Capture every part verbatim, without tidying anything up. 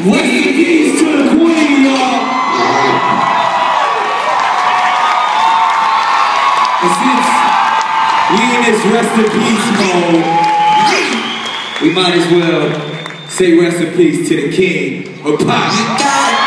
Rest in peace to the queen, y'all. And since we in this rest in peace mode, we might as well say rest in peace to the king of pop.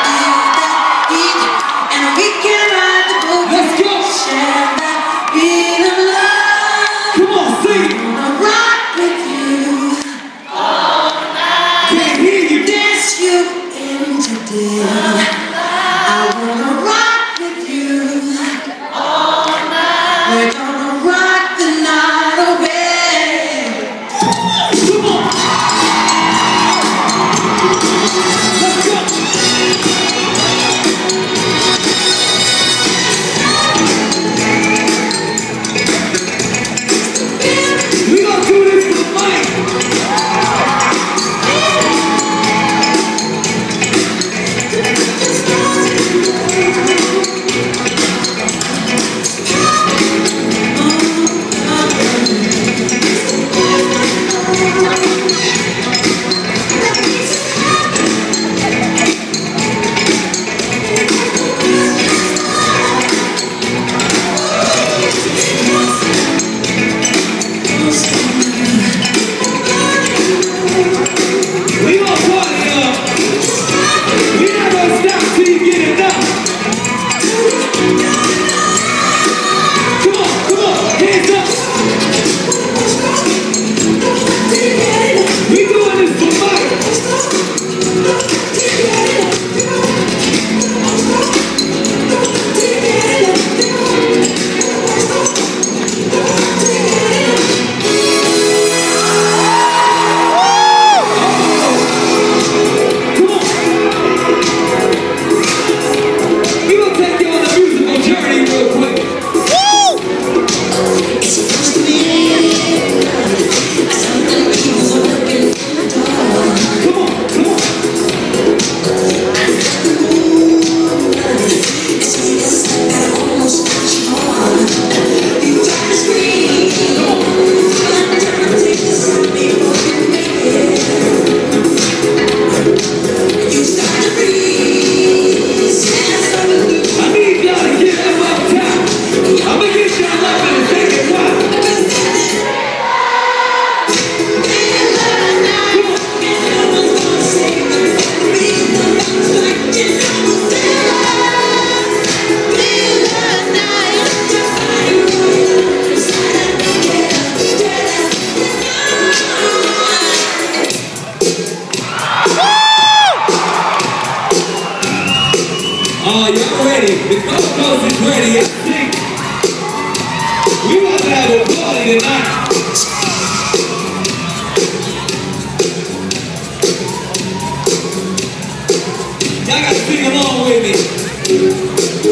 Let's go! Share that beat of love. Come on, sing it! I wanna rock with you all night. Can't hear you. Dance you in today. I wanna rock with you all night. We're gonna rock the night away. Come on! Let's go! Oh, y'all ready? The Ghost Coast is ready, I think. We about to have a party tonight. Y'all gotta sing along with me.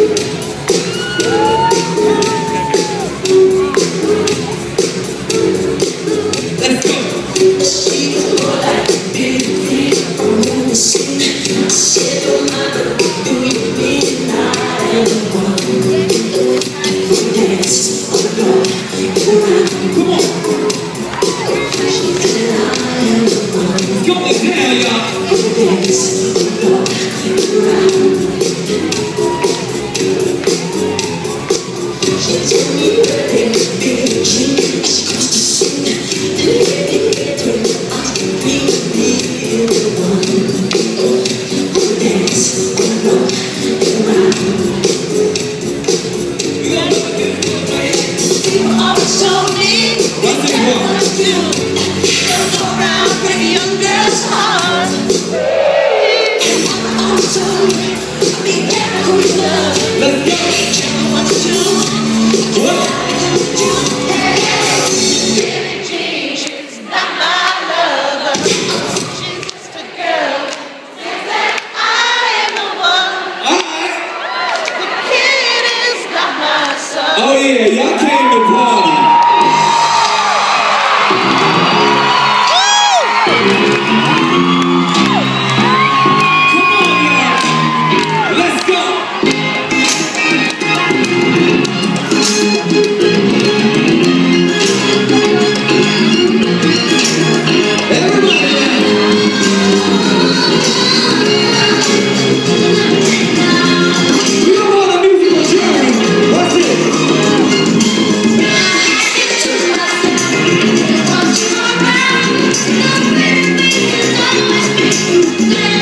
Let's go. She's more like a big thing. I'm gonna sing. I said, oh my, do you mean I am the one who dances on the floor? Come on. She said I am the one who's going down, y'all. Dances on the floor. She told me that it would be a dream. She wants to sing. And let me get her. I can be the one who dances on the floor. People always told me that what I do will go around break a young girl's heart. And Mama always told me I'll be there who you love. Let's go. Tell me what to do. What I do to you. Billie Jean, she's not my lover. She's just a girl. Says that I am the one. All right. The kid is not my son. Oh yeah, y'all came to party. Come on, y'all. Let's go. Dance